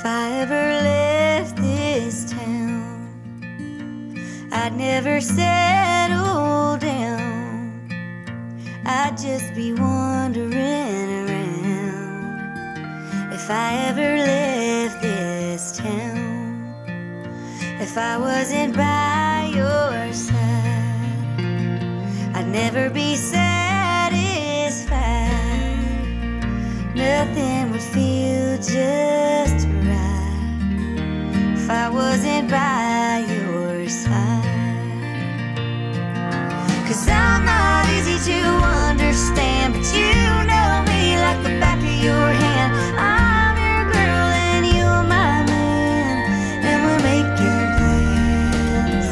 If I ever left this town, I'd never settle down. I'd just be wandering around. If I ever left this town, if I wasn't by your side, I'd never be satisfied. Nothing would feel just right if I wasn't by your side. 'Cause I'm not easy to understand, but you know me like the back of your hand. I'm your girl and you're my man, and we're making plans.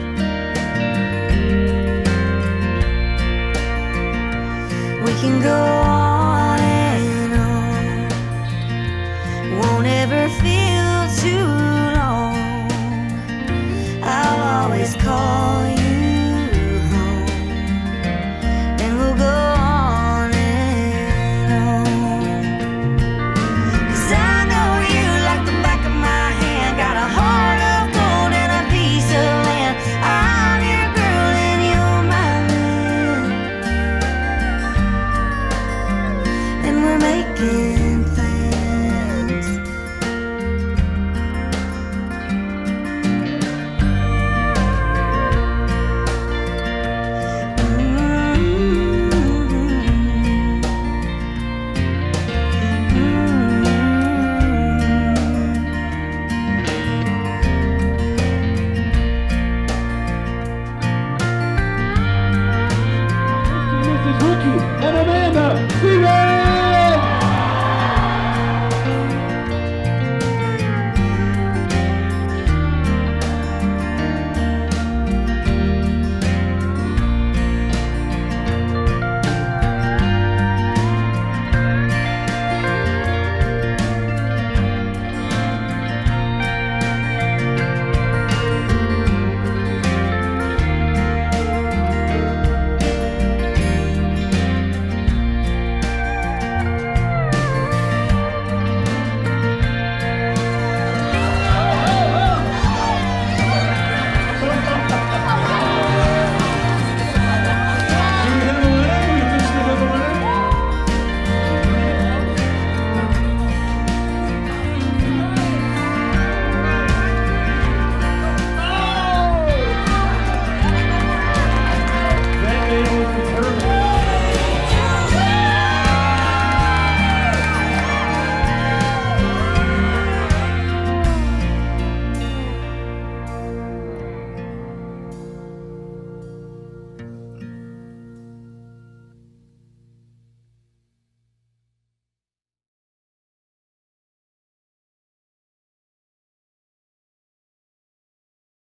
We can go